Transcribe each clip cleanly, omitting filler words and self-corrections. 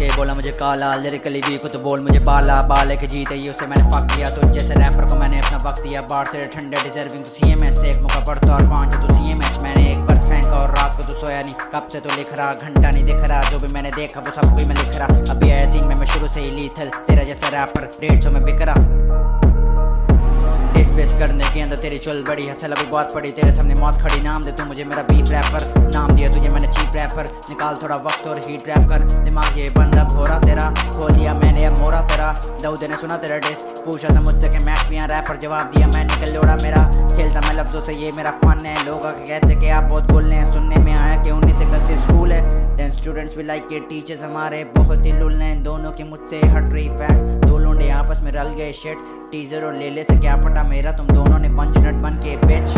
के बोला मुझे काला, लिरिकली वीक हो तो बोल मुझे बाला। बाले के जीते ही उससे मैंने फक दिया, तो जैसे रैपर को मैंने अपना वक्त दिया। बार से ठंडे डिजर्विंग तो CMS से एक मौका पड़ता और 5 तो CMH। मैंने एक बर्स फेंका और रात को तो सोया नहीं, कब से तो लिख रहा, घंटा नहीं दिख रहा। जो भी मैंने देखा वो सब कोई मैं लिख रहा। अभी आया सीन में मैं शुरू से ही लीथल, तेरा जैसा रैपर 150 में बिक रहा। स्पेस करने के अंदर तेरी चुल बड़ी हसल अभी बहुत पड़ी, तेरे सामने मौत खड़ी। नाम दे तू मुझे मेरा बीफ रैपर, नाम दिया तुझे मैंने चीप रैपर। निकाल थोड़ा वक्त और हीट रैप कर, दिमाग ये बंद अब हो रहा तेरा। खोल दिया मैंने अब मोरा तेरा, दाऊद ने सुना तेरा डिस। पूछा था मुझसे कि मैच भी रैपर, जवाब दिया मैं निकल लोड़ा मेरा। खेलता मैं लफ्जों से ये मेरा फन है। लोग कहते कि आप बहुत बोलने हैं, सुनने में आया कि 19 से 31 स्कूल है। देन स्टूडेंट्स भी लाइक के टीचर्स हमारे बहुत ही लुल हैं। दोनों के मुझसे हट रही फैक्ट, दो लोंडे आपस में रल गए शिट। टीजर और लेले से क्या पटा मेरा, तुम दोनों ने पंच नट बन के बिच।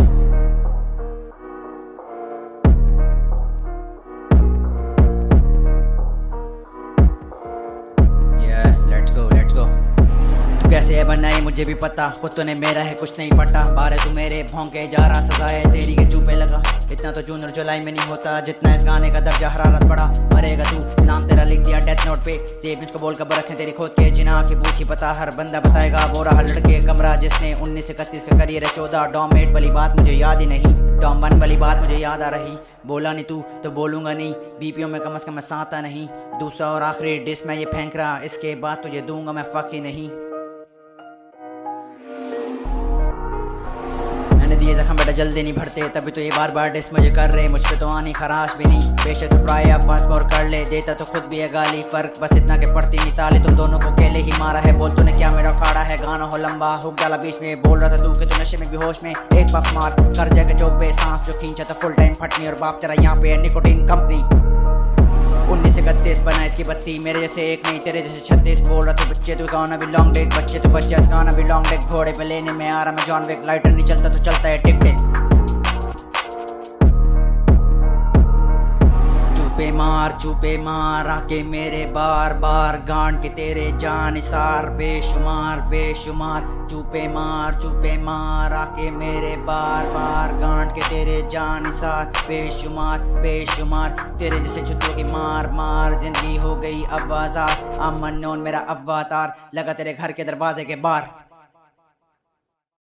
Let's go. तू कैसे है बनाई मुझे भी पता, खुद तो ने मेरा है कुछ नहीं पता। बारे तू मेरे भौंके जा रहा, सजा है तेरी के चूपे लगा। इतना तो जून और जुलाई में नहीं होता जितना इस गाने का दर्जा हरारत बढ़ा। मरेगा तू, नाम तेरा लिख दिया डेथ नोट पे। सेब इसको बोल कर रखे तेरी खुद के जिना की पूछी पता। हर बंदा बताएगा वो रहा लड़के कमरा जिसने 19 से 31 का करियर है 14। डॉम 8 वाली बात मुझे याद ही नहीं, डॉम 1 वाली बात मुझे याद आ रही। बोला नहीं तू तो बोलूंगा नहीं, BPO में कम से कम मैं साता नहीं। दूसरा और आखिरी डिस मैं ये फेंक रहा, इसके बाद तुझे दूंगा मैं फक ही नहीं। मैंने दिए जख्म बेटा जल्दी नहीं भरते, तभी तो ये बार बार डिस मुझे कर रहे। मुझ पे तो आनी खराश भी नहीं, पेशे तो ट्राई अब बस और कर ले। देता तो खुद भी है गाली, फर्क बस इतना के पड़ती नहीं ताली। तुम दोनों को अकेले ही मारा है, बोल तूने क्या मेरा खाड़ा है। गाना हो लंबा हुक डाला बीच में, बोल रहा था तू कि तू नशे में बेहोश में। एक पफ मार कर जाके चौक पे सांस जो खींचा था फुल टाइम फटनी। और बाप तेरा यहाँ पे निकोटीन कंपनी। 19 से 31 बना इसकी बत्ती, मेरे जैसे एक नहीं तेरे जैसे 36। बोल रहा था बच्चे तू गाना भी लॉन्ग डेक, बच्चे तू बच्चा गाना भी लॉन्ग डेक। घोड़े पे लेने में आ रहा मैं जॉन विक, लाइटर नहीं चलता तो चलता है टिक टिक। चुपे मार आके मेरे बार बार, गांड के तेरे जान इसार बेशुमार बेशुमार। चुपे मार आके मेरे बार बार, गांड के तेरे जान इसार बेशुमार बेशुमार। तेरे जैसे जुत्तों की मार मार, जिंदगी हो गई अब बाजार। अमन मेरा अवतार, लगा तेरे घर के दरवाजे के बाहर।